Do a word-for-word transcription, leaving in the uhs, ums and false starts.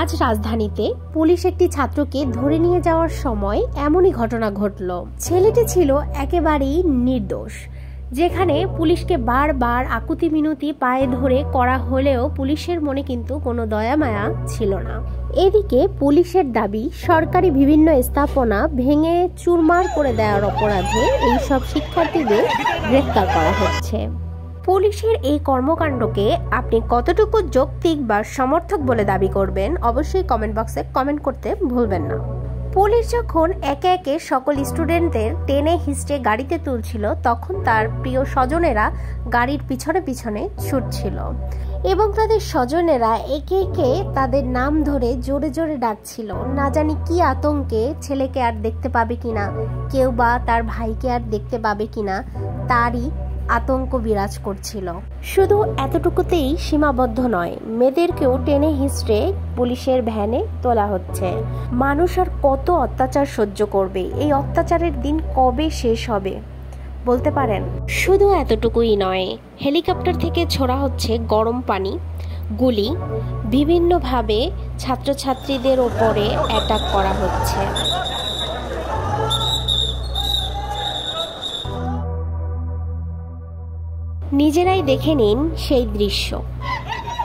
আজ রাজধানীতে পুলিশ একটি ছাত্রকে ধরে নিয়ে যাওয়ার সময় এমনই ঘটনা ঘটল। ছেলেটি ছিল একেবারেই নির্দোষ, যেখানে পুলিশকে বারবার আকুতি মিনতি পায়ে ধরে করা হলেও পুলিশের মনে কিন্তু কোনো দয়া মায়া ছিল না। এদিকে পুলিশের দাবি, সরকারি বিভিন্ন স্থাপনা ভেঙে চুরমার করে দেওয়ার অপরাধে এই সব শিক্ষার্থীদের গ্রেফতার করা হচ্ছে। পুলিশের এই কর্মকাণ্ডকে আপনি কতটুকু যৌক্তিক বা সমর্থক বলে দাবি করবেন, অবশ্যই কমেন্ট বক্সে কমেন্ট করতে ভুলবেন না। পুলিশ যখন একে একে সকল স্টুডেন্টদের টেনে হিস্টে গাড়িতে তুলছিল, তখন তার প্রিয় স্বজনেরা গাড়ির পিছনে পিছনে ছুটছিল এবং তাদের স্বজনেরা একে একে তাদের নাম ধরে জোরে জোরে ডাকছিল। না জানি কি আতঙ্কে, ছেলেকে আর দেখতে পাবে কিনা, কেউ বা তার ভাইকে আর দেখতে পাবে কিনা, তারই আতঙ্ক বিরাজ করছিল। শুধু এতটুকুতেই সীমাবদ্ধ নয়, মেয়েদেরকেও টেনে হিস্ট্রে পুলিশের ভ্যানে তোলা হচ্ছে। মানুষ আর কত অত্যাচার সহ্য করবে? এই অত্যাচারের দিন কবে শেষ হবে বলতে পারেন? শুধু এতটুকুই নয়, হেলিকপ্টার থেকে ছোড়া হচ্ছে গরম পানি, গুলি, বিভিন্নভাবে ছাত্রছাত্রীদের ওপরে অ্যাটাক করা হচ্ছে। নিজেরাই দেখে নিন সেই দৃশ্য।